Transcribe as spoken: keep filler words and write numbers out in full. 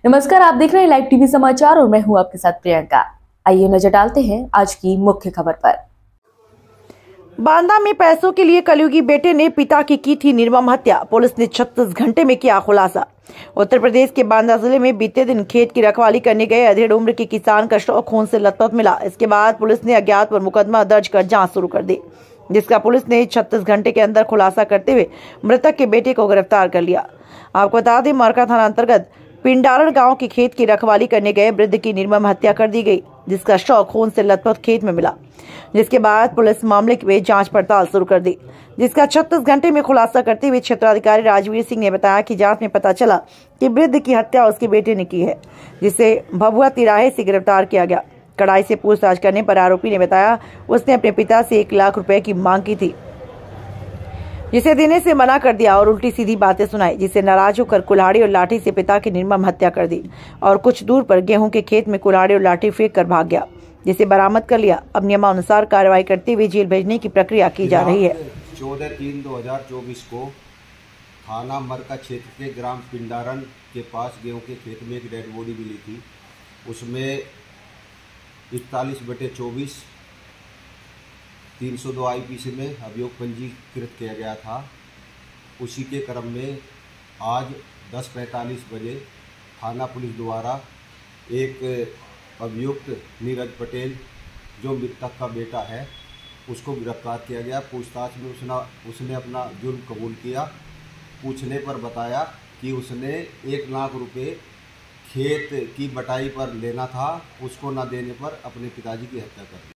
नमस्कार, आप देख रहे हैं लाइव टीवी समाचार और मैं हूं आपके साथ प्रियंका। आइए नजर डालते हैं आज की मुख्य खबर पर। बांदा में पैसों के लिए कलयुगी बेटे ने पिता की की थी निर्मम हत्या। पुलिस ने छत्तीस घंटे में किया खुलासा। उत्तर प्रदेश के बांदा जिले में बीते दिन खेत की रखवाली करने गए अधेड़ उम्र के किसान का शव खून से लथपथ मिला। इसके बाद पुलिस ने अज्ञात पर मुकदमा दर्ज कर जांच शुरू कर दी, जिसका पुलिस ने छत्तीस घंटे के अंदर खुलासा करते हुए मृतक के बेटे को गिरफ्तार कर लिया। आपको बता दें, मरका थाना अंतर्गत पिंडारण गांव के खेत की रखवाली करने गए वृद्ध की निर्मम हत्या कर दी गई, जिसका शव खून से लथपथ खेत में मिला। जिसके बाद पुलिस मामले की जांच पड़ताल शुरू कर दी, जिसका छत्तीस घंटे में खुलासा करते हुए क्षेत्राधिकारी राजवीर सिंह ने बताया कि जांच में पता चला कि वृद्ध की हत्या उसके बेटे ने की है, जिसे भभुआ तिराहे से गिरफ्तार किया गया। कड़ाई से पूछताछ करने पर आरोपी ने बताया उसने अपने पिता से एक लाख रुपए की मांग की थी, जिसे देने से मना कर दिया और उल्टी सीधी बातें सुनाई, जिससे नाराज होकर कुल्हाड़ी और लाठी से पिता की निर्मम हत्या कर दी और कुछ दूर पर गेहूं के खेत में कुल्हाड़ी और लाठी फेंक कर भाग गया, जिसे बरामद कर लिया। अब नियमानुसार कार्रवाई करते हुए जेल भेजने की प्रक्रिया की जा रही है। चौदह तीन दो हजार चौबीस को थाना मरका क्षेत्र के ग्राम पिंडारण के पास गेहूं के खेत में एक डेड बॉडी मिली थी। उसमें इकतालीस बटे चौबीस तीन सौ दो आई पी सी में अभियोग पंजीकृत किया गया था। उसी के क्रम में आज दस पैंतालीस बजे थाना पुलिस द्वारा एक अभियुक्त नीरज पटेल, जो मृतक का बेटा है, उसको गिरफ्तार किया गया। पूछताछ में उसने उसने अपना जुर्म कबूल किया। पूछने पर बताया कि उसने एक लाख रुपए खेत की बटाई पर लेना था, उसको न देने पर अपने पिताजी की हत्या कर दी।